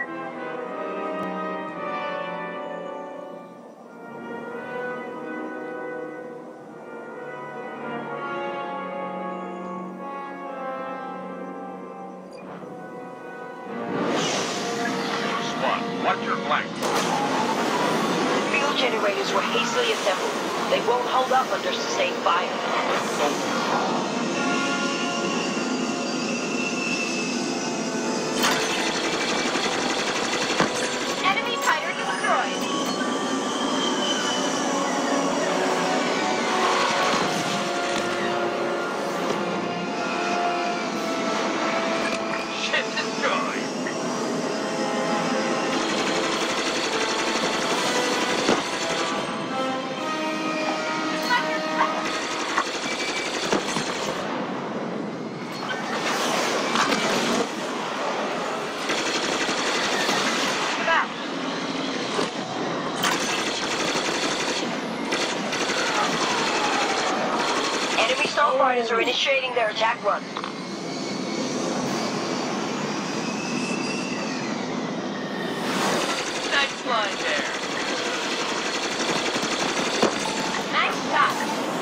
Watch your flank. Fuel generators were hastily assembled. They won't hold up under sustained fire. Enemy fighter destroyed. Ship destroyed. Starfighters are initiating their attack run. Nice line there. Nice shot.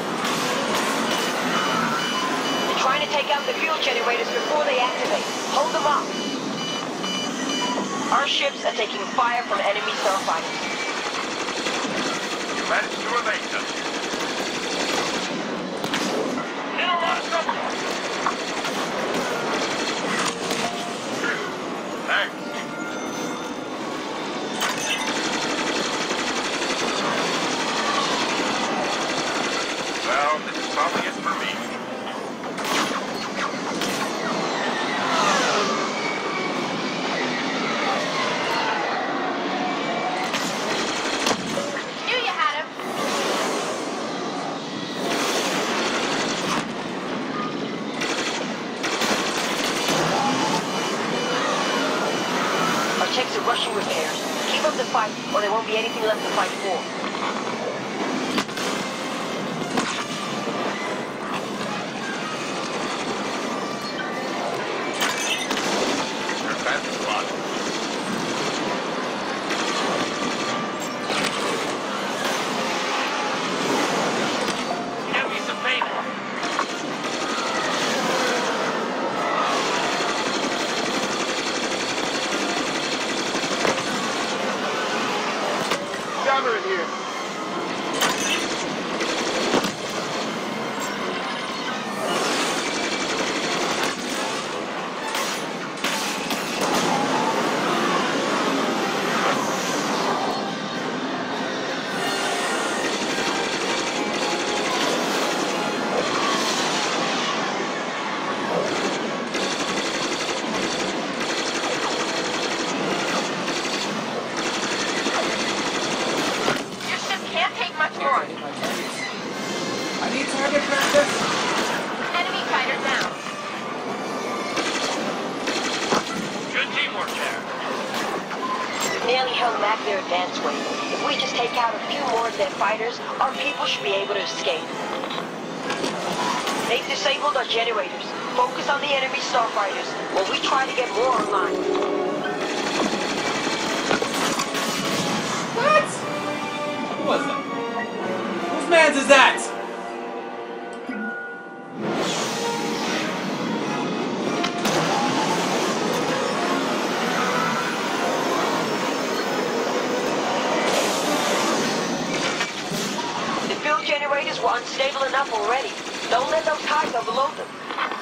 They're trying to take out the fuel generators before they activate. Hold them up. Our ships are taking fire from enemy starfighters. You managed to evade them. Thanks. Well, this is probably it for me. Knew you had him. Checks are rushing repairs. Keep up the fight, or there won't be anything left to fight for. Your advanced spot. Give me some payment. Jammer in here. I need target practice. Enemy fighter down. Good teamwork there. We've nearly held back their advance wave. If we just take out a few more of their fighters, our people should be able to escape. They've disabled our generators. Focus on the enemy starfighters while we try to get more online. What? Who was that? Whose man's is that? The fuel generators were unstable enough already. Don't let those tides overload them.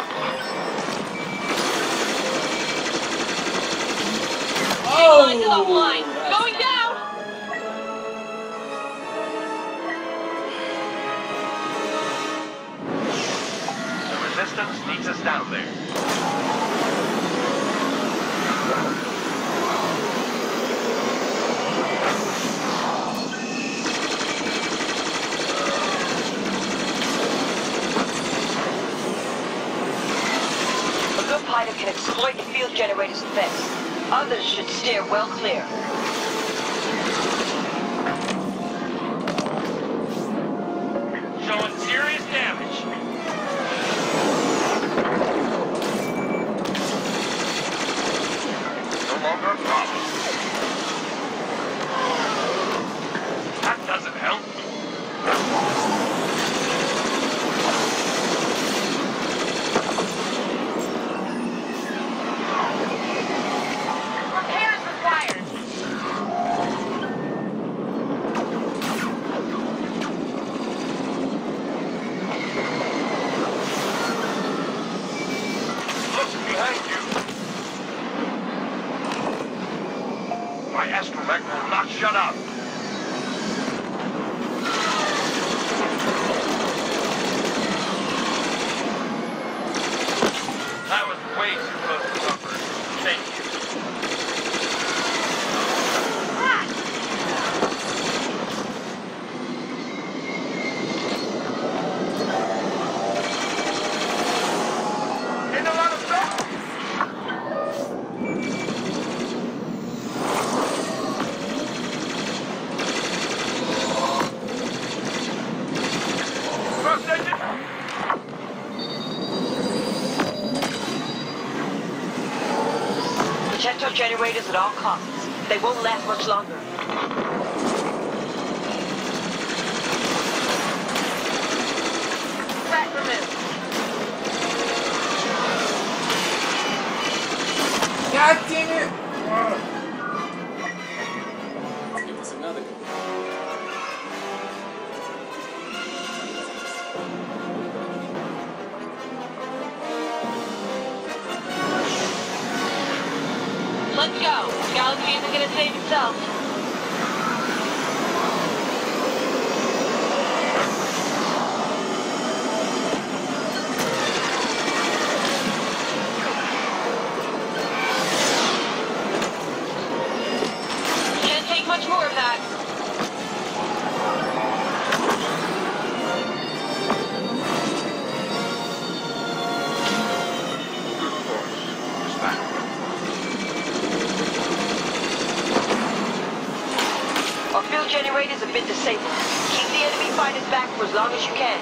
Oh! Lines offline. Going down! The resistance needs us down there. A good pilot can exploit the field generator's effects. Others should steer well clear. Showing serious damage. No longer a problem. shut up. That was way too close to comfort. Thank you. In a lot of stuff. First engine. Protect our generators at all costs. They won't last much longer. Track removed. God damn it! Give us another go. Let's go. This galaxy isn't gonna save itself. Can't take much more of that. Good force. Dispatch. Our fuel generators have been disabled. Keep the enemy fighters back for as long as you can.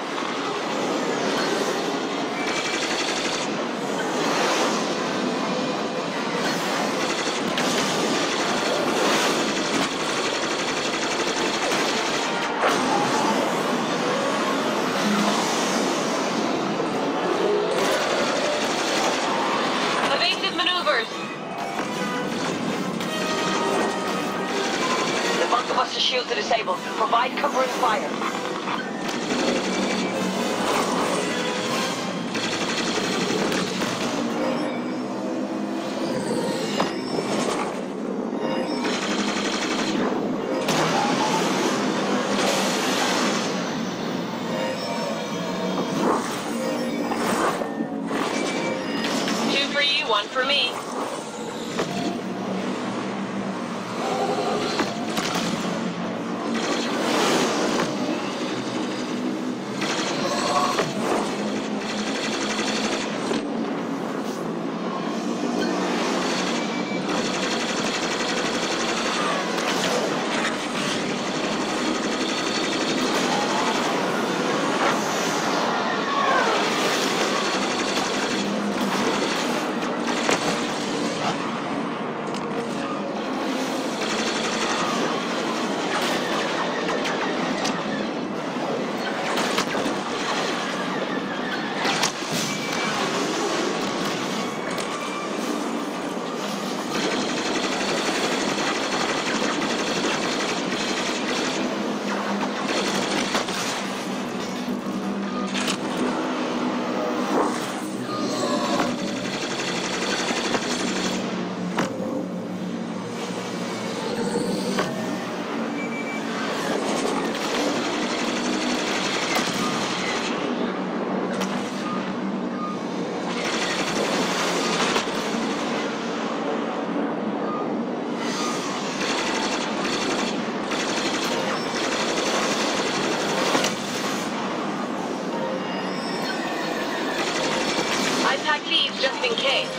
Evasive maneuvers. The bunker buster shields are disabled. Provide covering fire. Two for you, one for me. These just in case.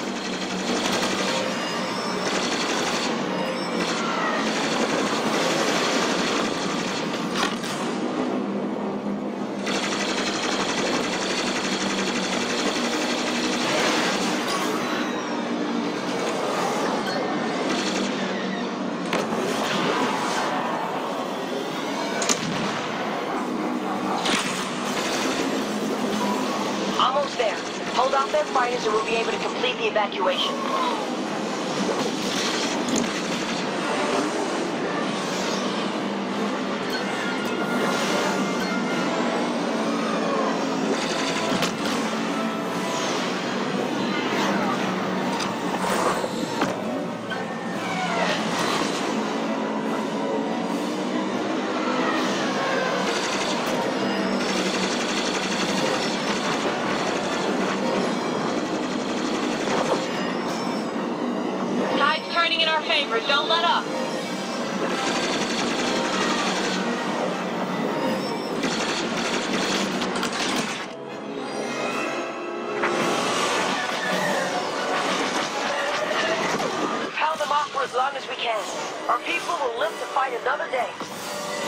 Almost there. Hold off their fighters and we'll be able to complete the evacuation. our favor. Don't let up. Pound them off for as long as we can. Our people will live to fight another day.